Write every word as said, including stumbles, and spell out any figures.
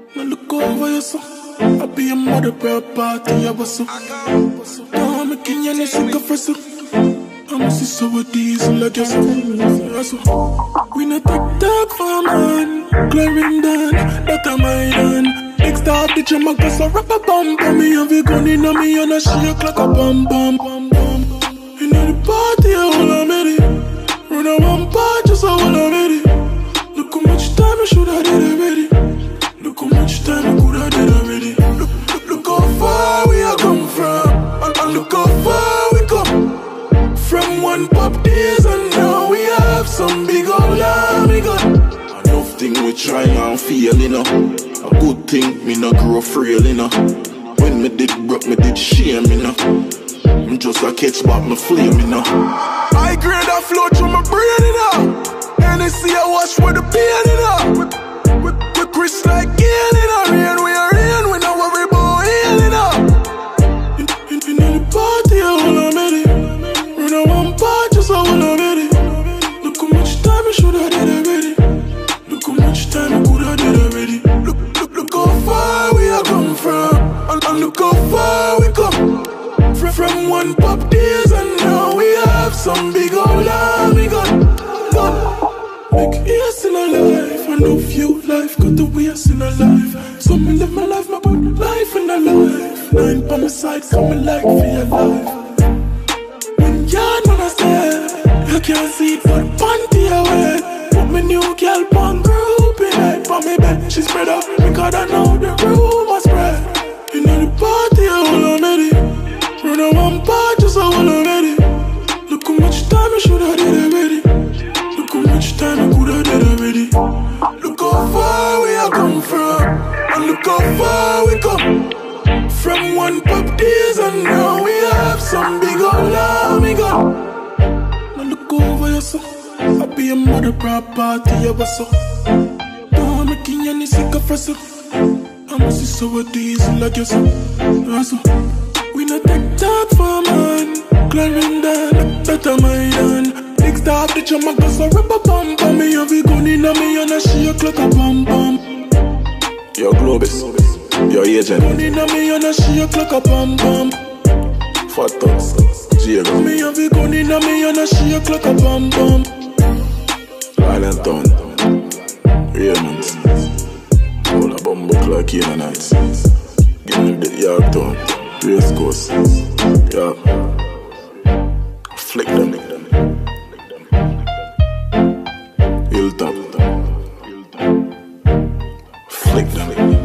Now look over your son. I'll be your mother, bro, party, I was so. Don't make any sick of us. I'm see so with diesel like us. We not take that for man. Clarendon, that a my done. Next stop the jam, I got so rap a bum bum. Me have a gun in on me and a shake like a bum bum bum bum. In the party, I wanna make it. Run a one part, just I wanna make it. Look how much time I should have did already. Look how much time I could have did already. Look, look, look how far we have come from. And, and look how far we come. From one pop days and now we have some big old army gun. Enough thing we try and feel, you know. A good thing, me no grow frail, you know. When me did broke, me did shame, you know. I'm just a catch back my flame, you know. I grade a flow through my brain, you know. And they see I wash for the pain, you know. We, we, we Chris like gain, you know. Rain, we are rain, we no worry about healing, you know. In, in, in the party, I wanna make it. Run a one part, just I wanna make it. Look how much time I should have did already. Look how much time I could have did already. Look, look, look how far we have come from. And, and look how far we come. From, from one pop days and now we have some big old army gun. Make years in a life, I know few life, got the ways in a life. So me live my life, my put life in a life. Nine by my side, coming like for your life. When you're when I stare, you can't see it but panty away. Put me new girl punk group in it. For me bed, she spread out because I know the rumor spread. You know the party, I wanna make it. Run a one part, just I wanna make it. Look how much time I should have did already. Look how much time I could have did already. Look how far we have come from. And look how far we come. From one pop days and now we have some big old army gun. Now look over your son. I'll be your mother, bro, party, I was so. Don't make any sick of us. I'm see so with diesel like you so. We not take that for man. Clarendon, that a my done. Next stop the jam, I got so rap a bum bum. Me have a gun in on me and a shake like a bum bum. Yo, Globus, your agent. Gun in on me and a shake like a bum bum. Fat Tuts, Jago. Me have a gun in on me and a shake like a bum bum. Island Town, Raymond, all a bumbo clock in the night. Give me the Yorktown, Race Course, yeah. Flick them, Hilltop, flick them.